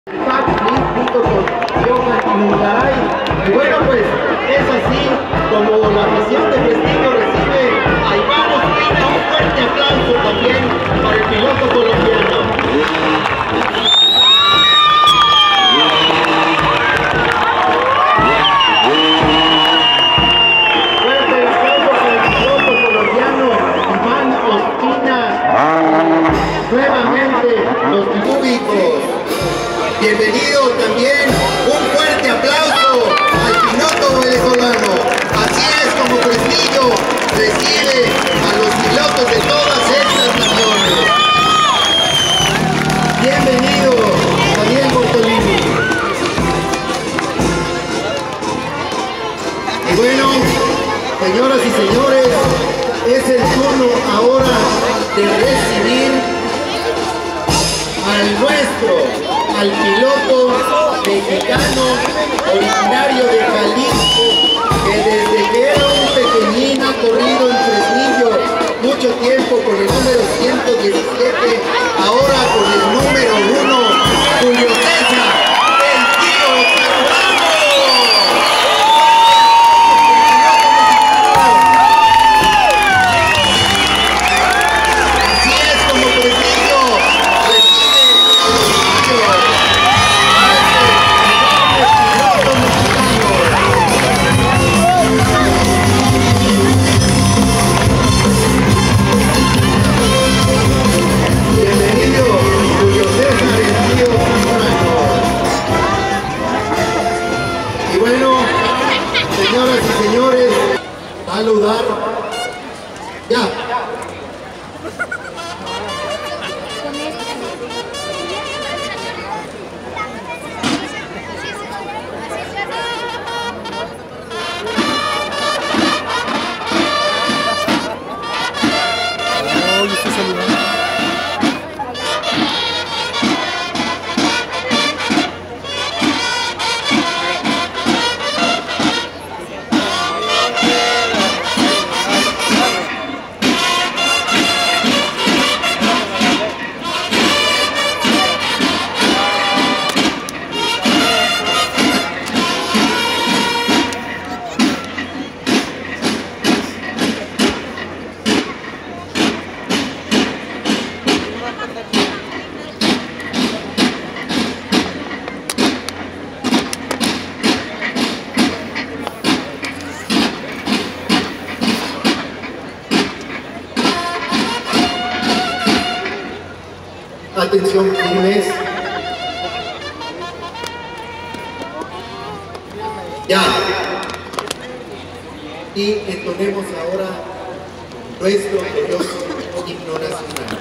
Y bueno, pues es así como la misión de prestigio recibe a Iván Ospina. Un fuerte aplauso también para el piloto colombiano. Fuerte aplauso para el piloto colombiano Iván Ospina. Nuevamente los públicos. Bienvenido también, un fuerte aplauso al piloto venezolano. Así es como Prestigio recibe a los pilotos de todas estas naciones. Bienvenido, Daniel Bortolini. Y bueno, señoras y señores, es el turno ahora de recibir al nuestro, al piloto mexicano originario de Jalisco, que desde que era un pequeñín ha corrido en Fresnillo mucho tiempo con el número 117, ahora con el número 1, Julio César, el tío Carrano. Así es como Prestigio recibe a los niños. Bienvenido, Julio César, el tío Carrano. Y bueno, señoras y señores, saludar. Ya. Atención, firmes. Ya. Y entonemos ahora nuestro glorioso himno nacional.